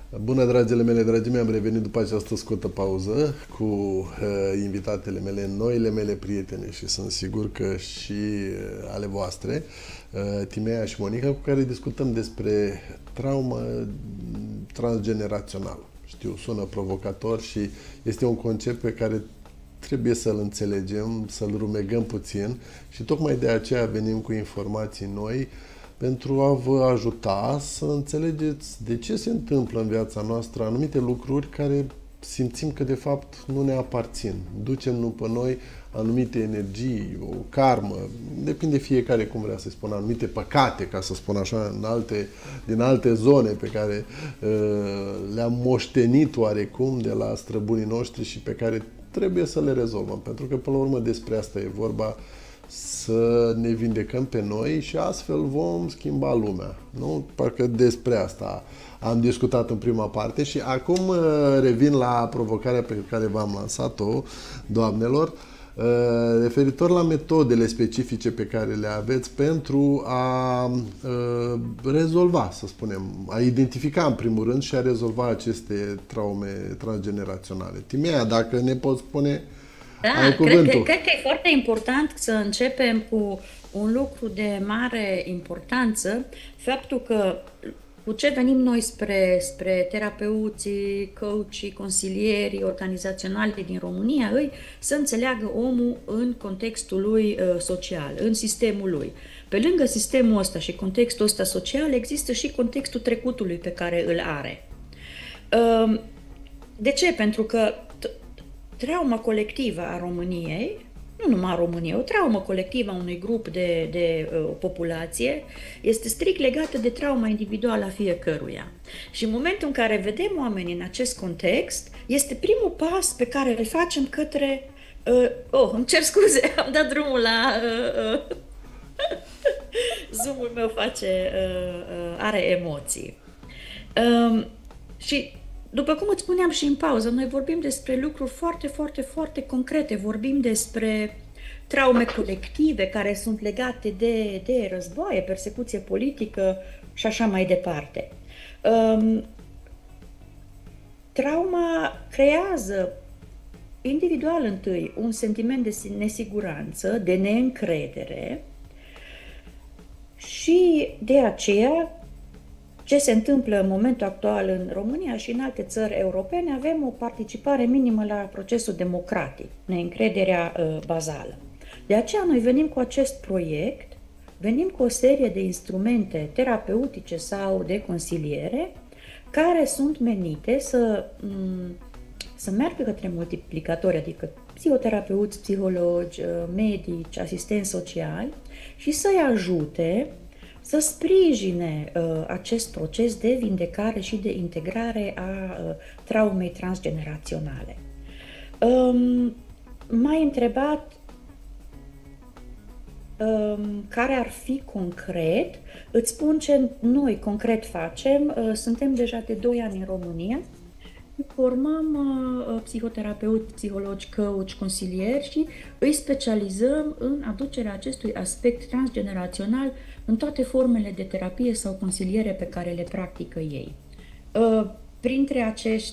Bună, dragile mele, dragii mei, am revenit după această scurtă pauză cu invitatele mele, noile mele prietene și sunt sigur că și ale voastre, Timea și Monica, cu care discutăm despre traumă transgenerațională. Știu, sună provocator și este un concept pe care trebuie să-l înțelegem, să-l rumegăm puțin și tocmai de aceea venim cu informații noi pentru a vă ajuta să înțelegeți de ce se întâmplă în viața noastră anumite lucruri care simțim că de fapt nu ne aparțin. Ducem după noi anumite energii, o karmă, depinde fiecare cum vrea să spună, anumite păcate, ca să spun așa, din alte zone pe care le-am moștenit oarecum de la străbunii noștri și pe care trebuie să le rezolvăm. Pentru că, până la urmă, despre asta e vorba, să ne vindecăm pe noi și astfel vom schimba lumea. Nu? Parcă despre asta am discutat în prima parte și acum revin la provocarea pe care v-am lansat-o, doamnelor, referitor la metodele specifice pe care le aveți pentru a rezolva, să spunem, a identifica în primul rând și a rezolva aceste traume transgeneraționale. Timea, dacă ne poți spune, ai Da, cuvântul. cred că e foarte important să începem cu un lucru de mare importanță, faptul că cu ce venim noi spre terapeuții, coachii, consilierii organizaționali din România, îi să înțeleagă omul în contextul lui social, în sistemul lui. Pe lângă sistemul ăsta și contextul ăsta social, există și contextul trecutului pe care îl are. De ce? Pentru că trauma colectivă a României, nu numai a României, o traumă colectivă a unui grup de populație este strict legată de trauma individuală a fiecăruia. Și în momentul în care vedem oamenii în acest context, este primul pas pe care îl facem către... îmi cer scuze, am dat drumul la... Zoom-ul meu are emoții. Și după cum îți spuneam și în pauză, noi vorbim despre lucruri foarte, foarte, foarte concrete. Vorbim despre traume colective care sunt legate de războaie, persecuție politică și așa mai departe. Trauma creează individual întâi un sentiment de nesiguranță, de neîncredere și de aceea ce se întâmplă în momentul actual în România și în alte țări europene, avem o participare minimă la procesul democratic, neîncrederea bazală. De aceea noi venim cu acest proiect, venim cu o serie de instrumente terapeutice sau de consiliere care sunt menite să meargă către multiplicatori, adică psihoterapeuți, psihologi, medici, asistenți sociali și să-i ajute să sprijine acest proces de vindecare și de integrare a traumei transgeneraționale. M-ai întrebat care ar fi concret. Îți spun ce noi concret facem. Suntem deja de 2 ani în România. Formăm psihoterapeuți, psihologi, coach, consilieri și îi specializăm în aducerea acestui aspect transgenerațional în toate formele de terapie sau consiliere pe care le practică ei. Printre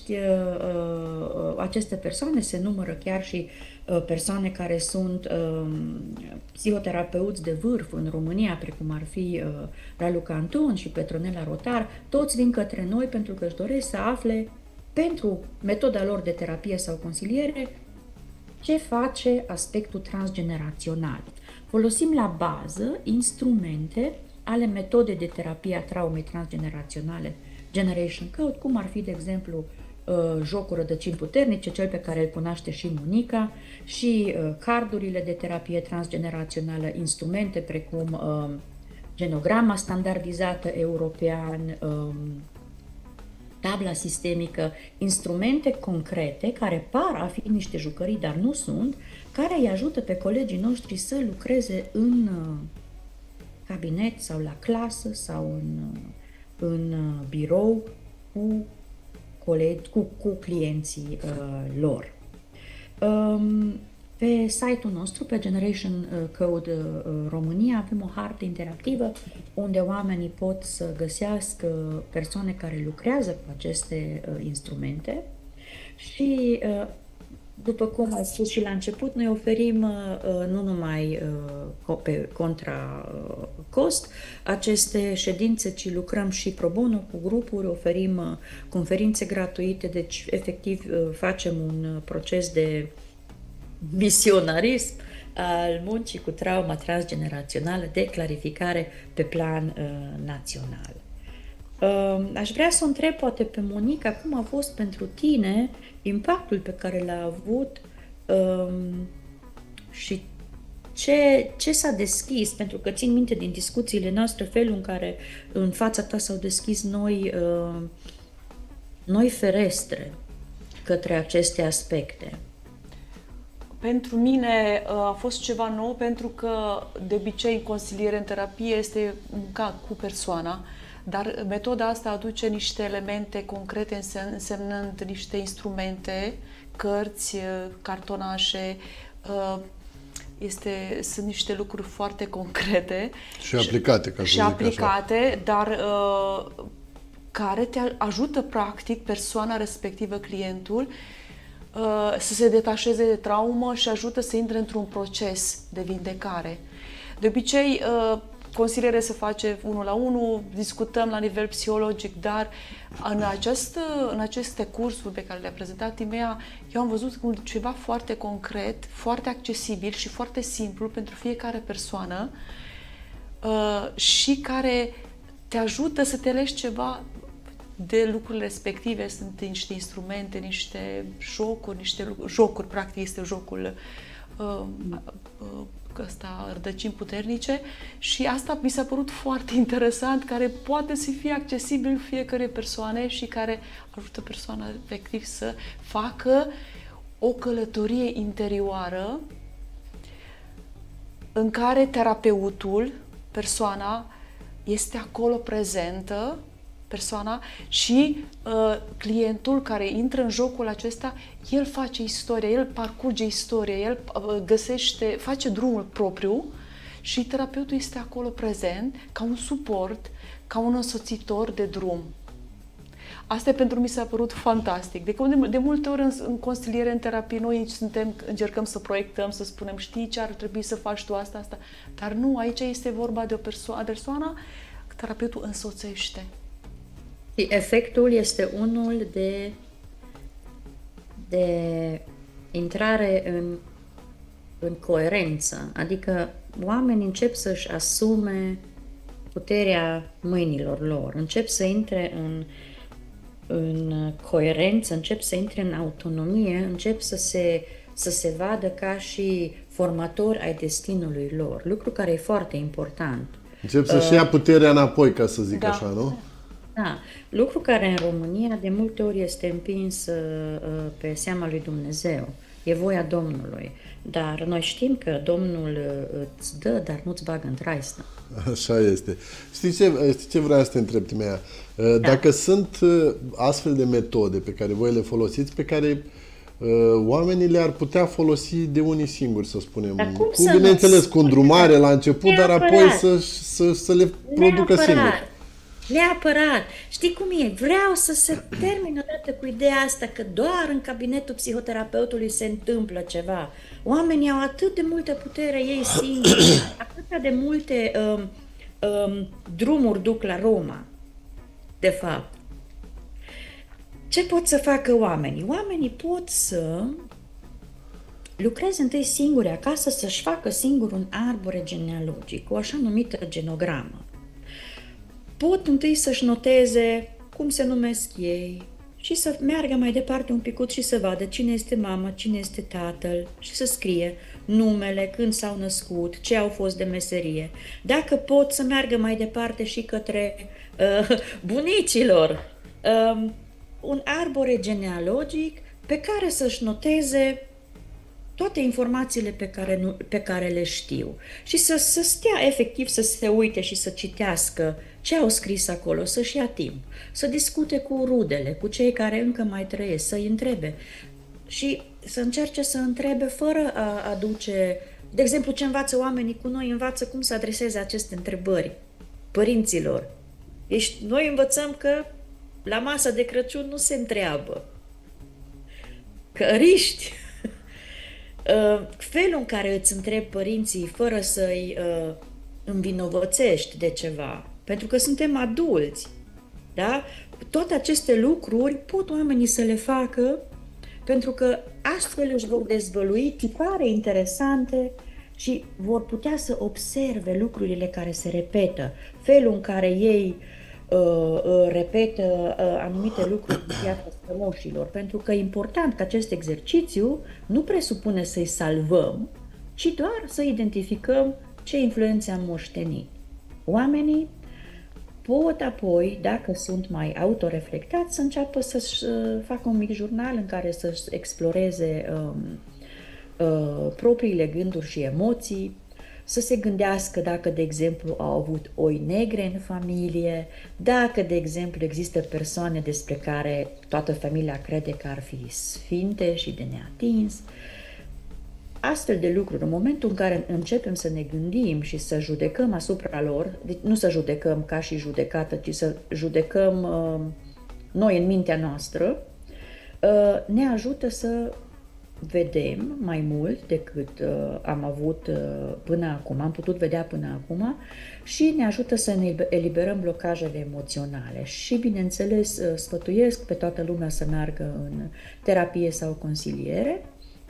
aceste persoane se numără chiar și persoane care sunt psihoterapeuți de vârf în România, precum ar fi Raluca Anton și Petronela Rotar. Toți vin către noi pentru că își doresc să afle pentru metoda lor de terapie sau consiliere ce face aspectul transgenerațional. Folosim la bază instrumente ale metodei de terapie a traumei transgeneraționale Generation Code, cum ar fi, de exemplu, jocul rădăcini puternice, cel pe care îl cunoaște și Monica, și cardurile de terapie transgenerațională, instrumente precum genograma standardizată european, tabla sistemică, instrumente concrete care par a fi niște jucării, dar nu sunt, care îi ajută pe colegii noștri să lucreze în cabinet sau la clasă sau în birou cu colegi, cu clienții lor. Pe site-ul nostru, pe Generation Code România, avem o hartă interactivă unde oamenii pot să găsească persoane care lucrează cu aceste instrumente și, după cum am spus și la început, noi oferim nu numai pe contra cost aceste ședințe, ci lucrăm și pro bono cu grupuri, oferim conferințe gratuite, deci efectiv facem un proces de misionarism al muncii cu trauma transgenerațională de clarificare pe plan național. Aș vrea să o întreb poate pe Monica cum a fost pentru tine impactul pe care l-a avut și ce s-a deschis, pentru că țin minte din discuțiile noastre felul în care în fața ta s-au deschis noi ferestre către aceste aspecte. Pentru mine a fost ceva nou, pentru că de obicei în consiliere, în terapie, este munca cu persoana, dar metoda asta aduce niște elemente concrete, însemnând niște instrumente, cărți, cartonașe, sunt niște lucruri foarte concrete și aplicate, ca să zic aplicate, așa. dar care te ajută practic persoana respectivă, clientul, să se detașeze de traumă și ajută să intre într-un proces de vindecare. De obicei, consiliere se face 1 la 1, discutăm la nivel psihologic, dar în aceste cursuri pe care le-a prezentat Timea, eu am văzut ceva foarte concret, foarte accesibil și foarte simplu pentru fiecare persoană și care te ajută să te legi ceva de lucrurile respective. Sunt niște instrumente, niște jocuri, practic este jocul ăsta, rădăcini puternice, și asta mi s-a părut foarte interesant, care poate să fie accesibil fiecare persoane și care ajută persoana efectiv să facă o călătorie interioară în care terapeutul, persoana, este acolo prezentă, persoana, și clientul care intră în jocul acesta, el face istoria, el parcurge istoria, el face drumul propriu și terapeutul este acolo prezent ca un suport, ca un însoțitor de drum. Asta pentru mine s-a părut fantastic. De multe ori în consiliere, în terapie, noi încercăm să proiectăm, să spunem, știi ce ar trebui să faci tu, asta. Dar nu, aici este vorba de o persoană, terapeutul însoțește. Efectul este unul de intrare în coerență, adică oamenii încep să-și asume puterea mâinilor lor, încep să intre în coerență, încep să intre în autonomie, încep să se vadă ca și formatori ai destinului lor, lucru care e foarte important. Încep să-și ia puterea înapoi, ca să zic așa, nu? Da, lucru care în România de multe ori este împins pe seama lui Dumnezeu. E voia Domnului. Dar noi știm că Domnul îți dă, dar nu-ți bagă în traistă. Așa este. Știi ce vreau să te întreb, Timea? Dacă sunt astfel de metode pe care voi le folosiți, pe care oamenii le-ar putea folosi de unii singuri, să spunem. Bineînțeles, cu îndrumare la început, dar apoi să le producă singuri. Neapărat. Știi cum e? Vreau să se termine odată cu ideea asta că doar în cabinetul psihoterapeutului se întâmplă ceva. Oamenii au atât de multă putere ei singuri, atât de multe drumuri duc la Roma, de fapt. Ce pot să facă oamenii? Oamenii pot să lucreze întâi singuri acasă, să-și facă singur un arbore genealogic, o așa numită genogramă. Pot întâi să-și noteze cum se numesc ei și să meargă mai departe un picut și să vadă cine este mama, cine este tatăl și să scrie numele, când s-au născut, ce au fost de meserie. Dacă pot să meargă mai departe și către bunicilor, un arbore genealogic pe care să-și noteze toate informațiile pe care le știu și să stea efectiv să se uite și să citească ce au scris acolo, să-și ia timp, să discute cu rudele, cu cei care încă mai trăiesc, să-i întrebe. Și să încerce să întrebe fără a aduce, de exemplu, ce învață oamenii cu noi, învață cum să adreseze aceste întrebări părinților. Deci noi învățăm că la masa de Crăciun nu se întreabă, că riști. Felul în care îți întrebi părinții fără să-i învinovățești de ceva, pentru că suntem adulți, da? Toate aceste lucruri pot oamenii să le facă pentru că astfel își vor dezvălui tipare interesante și vor putea să observe lucrurile care se repetă, felul în care ei repetă anumite lucruri în viața strămoșilor, pentru că e important că acest exercițiu nu presupune să-i salvăm, ci doar să identificăm ce influențe am moștenit. Oamenii pot apoi, dacă sunt mai autoreflectați, să înceapă să-și facă un mic jurnal în care să-și exploreze propriile gânduri și emoții, să se gândească dacă, de exemplu, au avut oi negre în familie, dacă, de exemplu, există persoane despre care toată familia crede că ar fi sfinte și de neatins. Astfel de lucruri, în momentul în care începem să ne gândim și să judecăm asupra lor, deci nu să judecăm ca și judecată, ci să judecăm noi în mintea noastră, ne ajută să vedem mai mult decât am avut până acum, am putut vedea până acum și ne ajută să ne eliberăm blocajele emoționale. Și, bineînțeles, sfătuiesc pe toată lumea să meargă în terapie sau consiliere,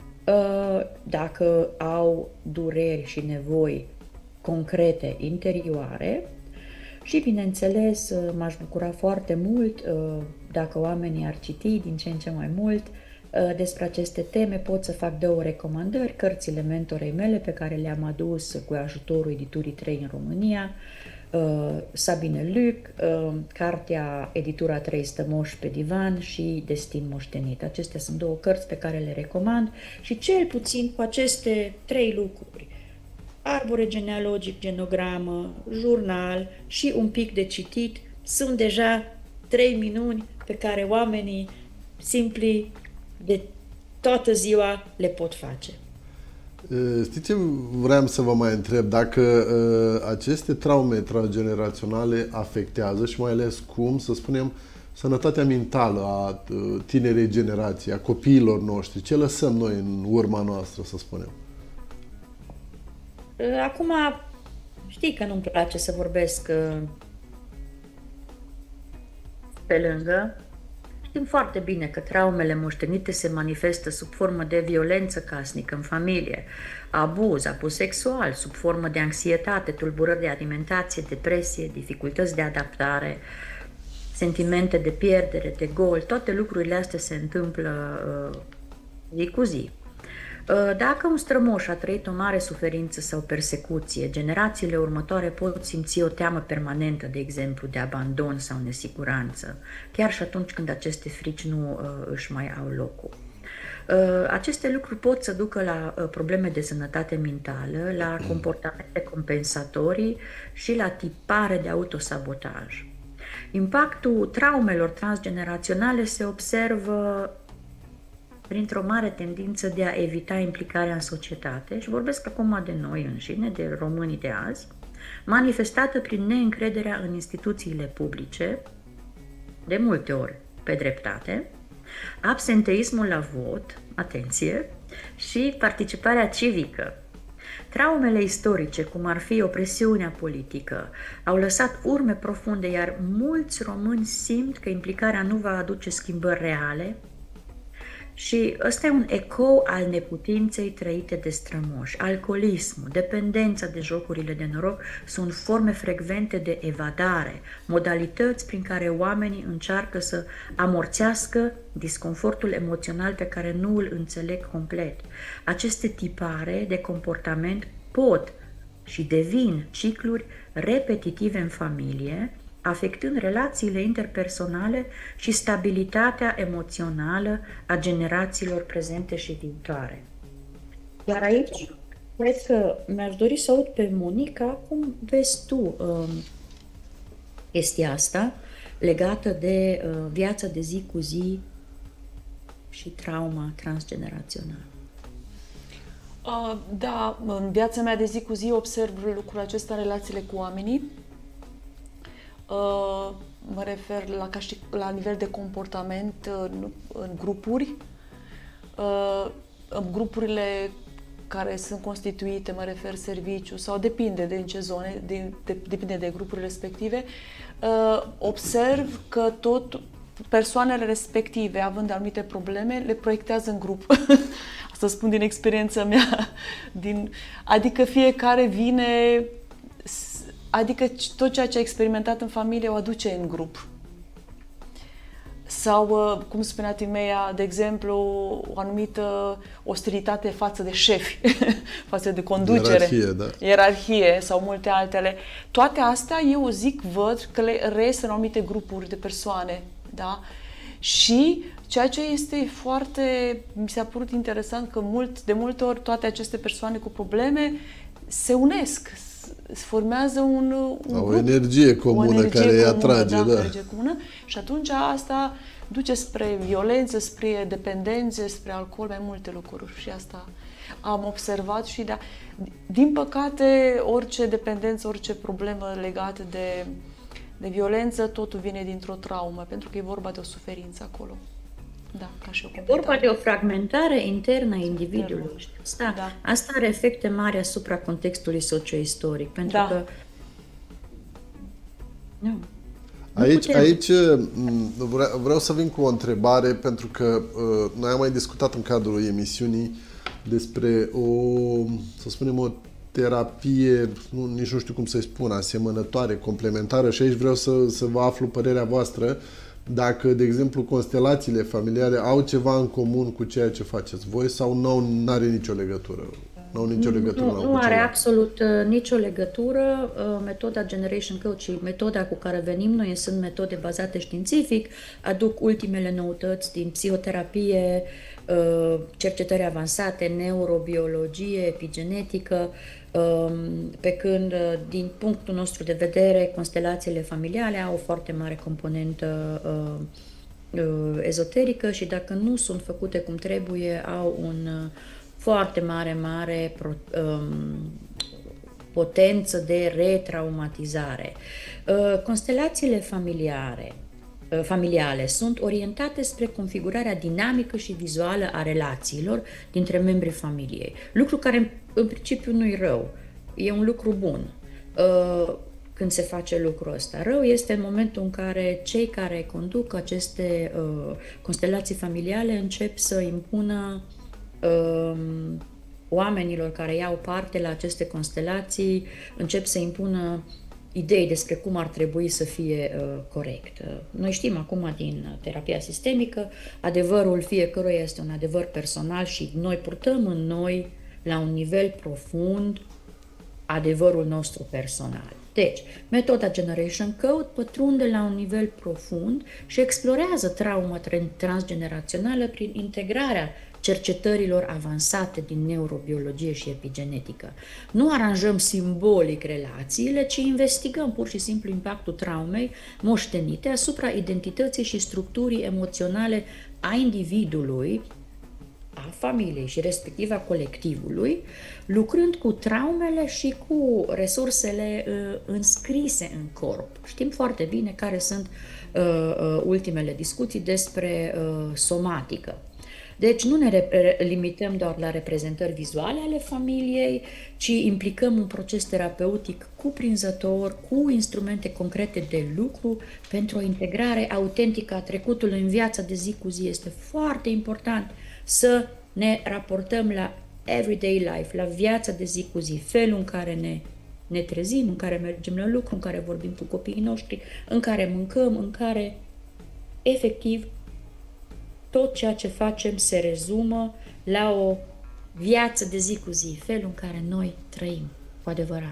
dacă au dureri și nevoi concrete interioare și, bineînțeles, m-aș bucura foarte mult dacă oamenii ar citi din ce în ce mai mult despre aceste teme. Pot să fac 2 recomandări, cărțile mentorei mele pe care le-am adus cu ajutorul editurii 3 în România, Sabine Luc, cartea Editura 3 Stămoși pe divan și Destin moștenit. Acestea sunt 2 cărți pe care le recomand și cel puțin cu aceste 3 lucruri, arbore genealogic, genogramă, jurnal și un pic de citit, sunt deja 3 minuni pe care oamenii simpli de toată ziua le pot face. Știți ce vreau să vă mai întreb? Dacă aceste traume transgeneraționale afectează și mai ales cum, să spunem, sănătatea mentală a tinerei generații, a copiilor noștri, ce lăsăm noi în urma noastră, să spunem? Acum, știi că nu-mi place să vorbesc pe lângă. Știm foarte bine că traumele moștenite se manifestă sub formă de violență casnică în familie, abuz sexual, sub formă de anxietate, tulburări de alimentație, depresie, dificultăți de adaptare, sentimente de pierdere, de gol. Toate lucrurile astea se întâmplă zi cu zi. Dacă un strămoș a trăit o mare suferință sau persecuție, generațiile următoare pot simți o teamă permanentă, de exemplu, de abandon sau nesiguranță, chiar și atunci când aceste frici nu își mai au locul. Aceste lucruri pot să ducă la probleme de sănătate mentală, la comportamente compensatorii și la tipare de autosabotaj. Impactul traumelor transgeneraționale se observă printr-o mare tendință de a evita implicarea în societate, și vorbesc acum de noi înșine, de românii de azi, manifestată prin neîncrederea în instituțiile publice, de multe ori pe dreptate, absenteismul la vot, atenție, și participarea civică. Traumele istorice, cum ar fi opresiunea politică, au lăsat urme profunde, iar mulți români simt că implicarea nu va aduce schimbări reale. Și ăsta e un ecou al neputinței trăite de strămoși. Alcoolismul, dependența de jocurile de noroc sunt forme frecvente de evadare, modalități prin care oamenii încearcă să amorțească disconfortul emoțional pe care nu îl înțeleg complet. Aceste tipare de comportament pot și devin cicluri repetitive în familie, afectând relațiile interpersonale și stabilitatea emoțională a generațiilor prezente și viitoare. Iar aici, cred că mi-aș dori să aud pe Monica cum vezi tu chestia asta legată de viața de zi cu zi și trauma transgenerațională. Da, în viața mea de zi cu zi observ lucrul acesta în relațiile cu oamenii. Mă refer la nivel de comportament în grupuri. În grupurile care sunt constituite, mă refer serviciu sau depinde de în ce zone, depinde de grupurile respective, observ că tot persoanele respective, având anumite probleme, le proiectează în grup. Asta spun din experiența mea. Adică fiecare vine, adică tot ceea ce a experimentat în familie o aduce în grup. Sau, cum spunea Timea, de exemplu, o anumită ostilitate față de șefi, față de conducere. Ierarhie, da. Ierarhie sau multe altele. Toate astea, eu văd că le reiese în anumite grupuri de persoane. Da? Și ceea ce este mi s-a părut interesant că de multe ori toate aceste persoane cu probleme se unesc, formează un grup, o energie comună care îi atrage. Da. Energie comună, și atunci asta duce spre violență, spre dependențe, spre alcool, mai multe lucruri. Și asta am observat și din păcate orice dependență, orice problemă legată de violență, totul vine dintr-o traumă, pentru că e vorba de o suferință acolo. Da, ca și o completare. E vorba de o fragmentare internă a individului. Asta are efecte mari asupra contextului socio-istoric, pentru că... Aici vreau să vin cu o întrebare, pentru că noi am mai discutat în cadrul emisiunii despre să spunem, o terapie, nici nu știu cum să-i spun, asemănătoare, complementară, și aici vreau să vă aflu părerea voastră, dacă, de exemplu, constelațiile familiare au ceva în comun cu ceea ce faceți voi sau nu are nicio legătură? Nu are absolut nicio legătură. Metoda Generation Coach și metoda cu care venim noi sunt metode bazate științific, aduc ultimele noutăți din psihoterapie, cercetări avansate, neurobiologie, epigenetică, pe când, din punctul nostru de vedere, constelațiile familiale au o foarte mare componentă ezoterică și dacă nu sunt făcute cum trebuie, au un foarte mare potență de retraumatizare. Constelațiile familiale sunt orientate spre configurarea dinamică și vizuală a relațiilor dintre membrii familiei. Lucru care în principiu nu-i rău, e un lucru bun când se face lucrul ăsta. Rău este în momentul în care cei care conduc aceste constelații familiale încep să impună oamenilor care iau parte la aceste constelații, încep să impună idei despre cum ar trebui să fie corect. Noi știm acum din terapia sistemică, adevărul fiecăruia este un adevăr personal și noi purtăm în noi, la un nivel profund, adevărul nostru personal. Deci, metoda Generation Code pătrunde la un nivel profund și explorează trauma transgenerațională prin integrarea cercetărilor avansate din neurobiologie și epigenetică. Nu aranjăm simbolic relațiile, ci investigăm pur și simplu impactul traumei moștenite asupra identității și structurii emoționale a individului, a familiei și respectiv a colectivului, lucrând cu traumele și cu resursele înscrise în corp. Știm foarte bine care sunt ultimele discuții despre somatică. Deci nu ne limităm doar la reprezentări vizuale ale familiei, ci implicăm un proces terapeutic cuprinzător, cu instrumente concrete de lucru pentru o integrare autentică a trecutului în viața de zi cu zi. Este foarte important să ne raportăm la everyday life, la viața de zi cu zi, felul în care ne trezim, în care mergem la lucru, în care vorbim cu copiii noștri, în care mâncăm, în care efectiv tot ceea ce facem se rezumă la o viață de zi cu zi, felul în care noi trăim cu adevărat.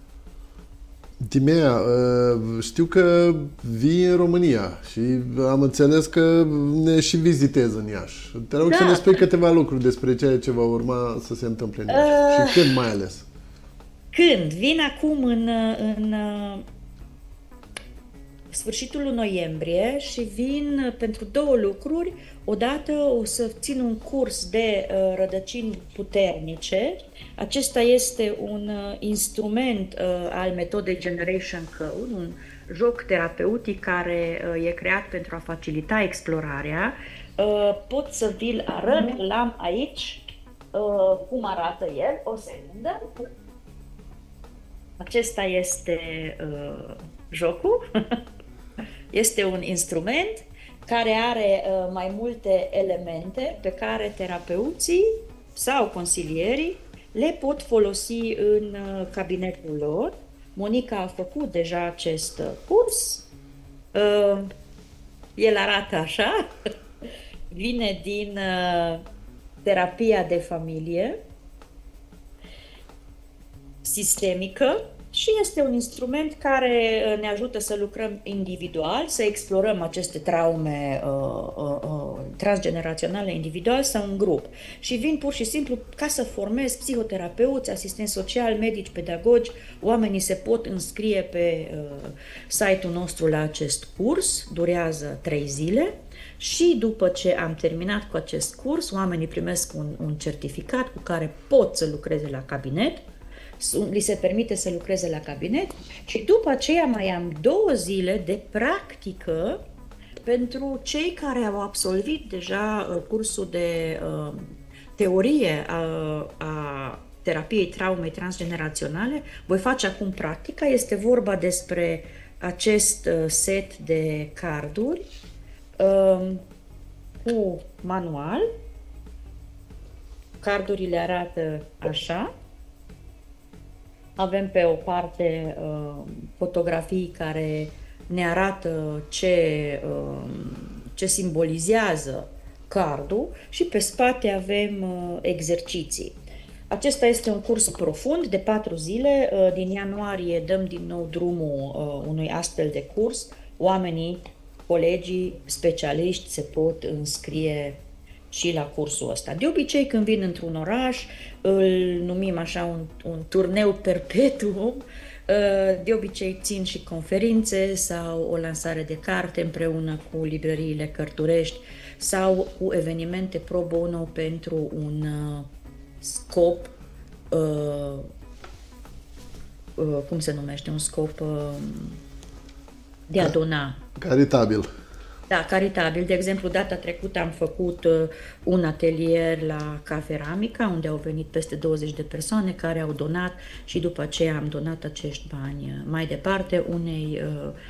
Timea, știu că vii în România și am înțeles că ne și vizitezi în Iași. Te rog să ne spui câteva lucruri despre ceea ce va urma să se întâmple în Iași și când mai ales. Când? Vin acum în sfârșitul lui noiembrie și vin pentru două lucruri. Odată o să țin un curs de rădăcini puternice. Acesta este un instrument al metodei Generation Code, un joc terapeutic care e creat pentru a facilita explorarea. Pot să vi-l arăt, l-am aici, cum arată el, o secundă. Acesta este jocul. Este un instrument care are mai multe elemente pe care terapeuții sau consilierii le pot folosi în cabinetul lor. Monica a făcut deja acest curs. El arată așa. Vine din terapia de familie sistemică și este un instrument care ne ajută să lucrăm individual, să explorăm aceste traume transgeneraționale individual sau în grup. Și vin pur și simplu ca să formez psihoterapeuți, asistenți sociali, medici, pedagogi. Oamenii se pot înscrie pe site-ul nostru la acest curs, durează 3 zile. Și după ce am terminat cu acest curs, oamenii primesc un certificat cu care pot să lucreze la cabinet, li se permite să lucreze la cabinet și după aceea mai am 2 zile de practică pentru cei care au absolvit deja cursul de teorie a terapiei traumei transgeneraționale. Voi face acum practica, este vorba despre acest set de carduri cu manual. Cardurile arată așa. Avem pe o parte fotografii care ne arată ce simbolizează cardul și pe spate avem exerciții. Acesta este un curs profund de 4 zile. Din ianuarie dăm din nou drumul unui astfel de curs. Oamenii, colegii, specialiști se pot înscrie și la cursul ăsta. De obicei, când vin într-un oraș, îl numim așa un turneu perpetuum. De obicei țin și conferințe sau o lansare de carte împreună cu librăriile cărturești sau cu evenimente pro bono pentru un scop, cum se numește, un scop de a dona. Caritabil. Da, caritabil. De exemplu, data trecută am făcut un atelier la Caferamica, unde au venit peste 20 de persoane care au donat și după aceea am donat acești bani mai departe unei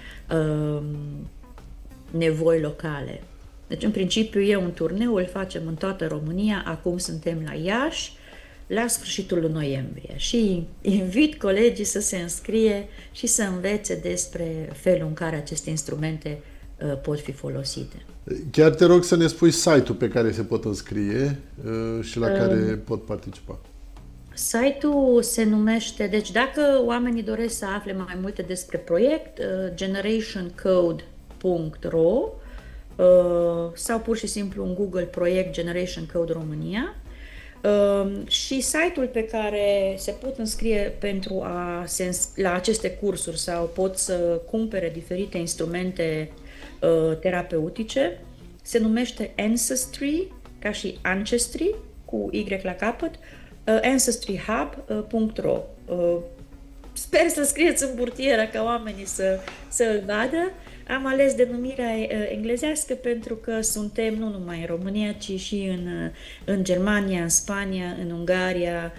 nevoi locale. Deci, în principiu, e un turneu, îl facem în toată România, acum suntem la Iași, la sfârșitul lui noiembrie și invit colegii să se înscrie și să învețe despre felul în care aceste instrumente pot fi folosite. Chiar te rog să ne spui site-ul pe care se pot înscrie și la care pot participa. Site-ul se numește, deci dacă oamenii doresc să afle mai multe despre proiect, generationcode.ro sau pur și simplu în Google proiect Generation Code România. Și site-ul pe care se pot înscrie pentru la aceste cursuri sau pot să cumpere diferite instrumente terapeutice se numește Ancestry, ca și Ancestry, cu Y la capăt, ancestryhub.ro. Sper să scrieți în burtieră ca oamenii să-l vadă. Am ales denumirea englezească pentru că suntem nu numai în România, ci și în Germania, în Spania, în Ungaria.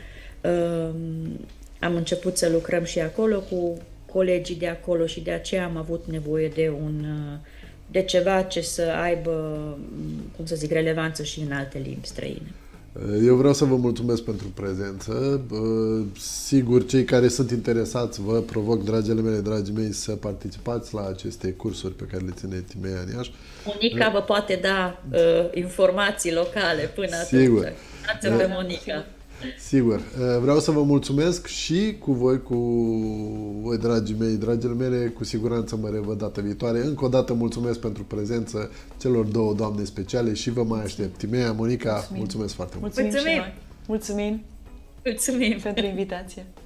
Am început să lucrăm și acolo cu colegii de acolo și de aceea am avut nevoie de ceva ce să aibă, cum să zic, relevanță și în alte limbi străine. Eu vreau să vă mulțumesc pentru prezență. Sigur, cei care sunt interesați, vă provoc, dragile mele, dragii mei, să participați la aceste cursuri pe care le ține Timea în Iași. Monica vă poate da informații locale până Sigur. atunci. Dați-o pe Monica. Sigur. Vreau să vă mulțumesc și cu voi, dragii mei, dragile mele, cu siguranță mă revăd data viitoare. Încă o dată mulțumesc pentru prezență celor 2 doamne speciale și vă mai aștept. Timea, Monica, mulțumesc foarte mult. Mulțumim pentru invitație.